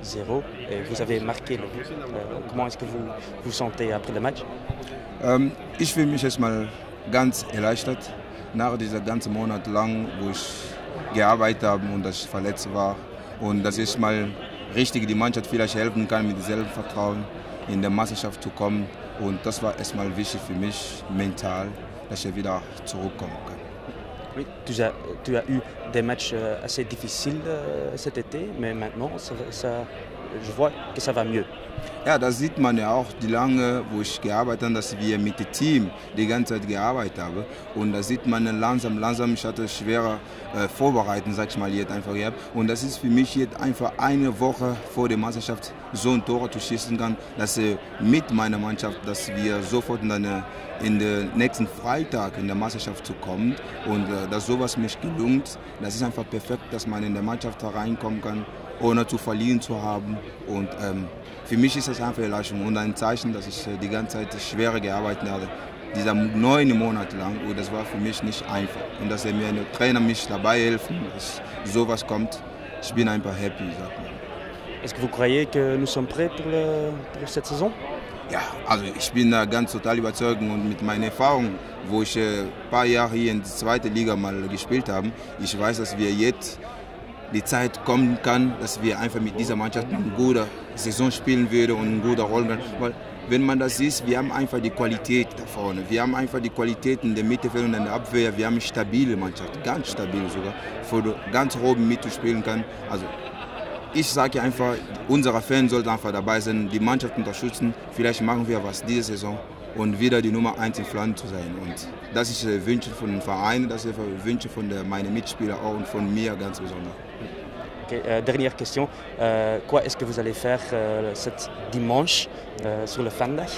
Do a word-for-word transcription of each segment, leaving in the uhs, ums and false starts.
zéro et vous avez marqué le but. Euh, comment est-ce que vous vous sentez après le match? Ähm, ich fühle mich erstmal ganz erleichtert nach dieser ganzen Monat lang, wo ich gearbeitet habe und dass ich verletzt war und dass ich mal richtig die Mannschaft vielleicht helfen kann, mit Selbstvertrauen in der Meisterschaft zu kommen. Und das war erstmal wichtig für mich mental, dass ich wieder zurückkommen kann. Oui, tu as, tu as eu des matchs assez difficiles euh, cet été, mais maintenant, ça, ça, je vois que ça va mieux. Ja, das sieht man ja auch, die lange, wo ich gearbeitet habe, dass wir mit dem Team die ganze Zeit gearbeitet haben. Und da sieht man langsam, langsam, ich hatte schwerer äh, Vorbereiten, sag ich mal, jetzt einfach gehabt. Und das ist für mich jetzt einfach eine Woche vor der Meisterschaft so ein Tor zu schießen kann, dass äh, mit meiner Mannschaft, dass wir sofort in, eine, in den nächsten Freitag in der Meisterschaft zu kommen. Und äh, dass sowas mir gelungt, das ist einfach perfekt, dass man in der Mannschaft reinkommen kann, ohne zu verlieren zu haben. Und ähm, für mich ist das einfach eine Leistung und ein Zeichen, dass ich die ganze Zeit schwer gearbeitet habe. Dieser neun Monate lang, und das war für mich nicht einfach. Und dass er mir der Trainer mich dabei helfen, dass sowas kommt, ich bin einfach happy, sagt man. Est-ce que vous croyez que nous sommes prêts pour, le, pour cette saison? Ja, also ich bin da ganz total überzeugt und mit meiner Erfahrung, wo ich ein paar Jahre hier in der zweiten Liga mal gespielt habe, ich weiß, dass wir jetzt die Zeit kommen kann, dass wir einfach mit dieser Mannschaft eine gute Saison spielen würden und eine gute Rolle. Weil wenn man das sieht, wir haben einfach die Qualität da vorne. Wir haben einfach die Qualität in der Mittelfeld und in der Abwehr. Wir haben eine stabile Mannschaft, ganz stabil sogar, wo du ganz oben mitspielen kann. Also ich sage einfach, unsere Fans sollten einfach dabei sein, die Mannschaft unterstützen. Vielleicht machen wir was diese Saison und wieder die Nummer eins in Flandern zu sein. Und das ist der Wunsch von dem Verein, das ist der Wunsch von der, meinen Mitspielern auch und von mir ganz besonders. Okay, euh, dernière question, euh, quoi est-ce que vous allez faire euh, cet dimanche euh, sur le Fandach?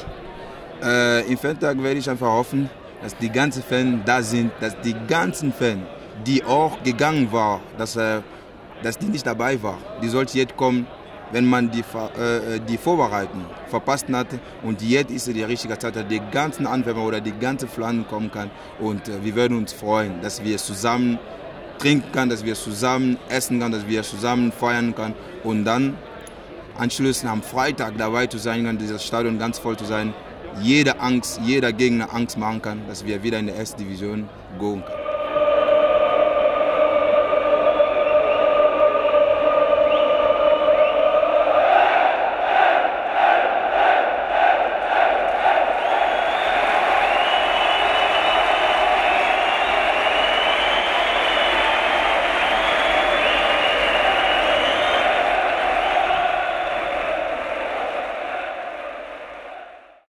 Äh, Im Fantag werde ich einfach hoffen, dass die ganzen Fans da sind, dass die ganzen Fans, die auch gegangen waren, dass, äh, dass die nicht dabei waren, die sollten jetzt kommen, wenn man die, äh, die Vorbereitung verpasst hatte. Und jetzt ist die richtige Zeit, dass die ganzen Anwerber oder die ganze Flandern kommen kann. Und äh, wir werden uns freuen, dass wir zusammen trinken können, dass wir zusammen essen können, dass wir zusammen feiern können. Und dann anschließend am Freitag dabei zu sein kann, dieses Stadion ganz voll zu sein. Jede Angst, jeder Gegner Angst machen kann, dass wir wieder in der ersten Division gehen können.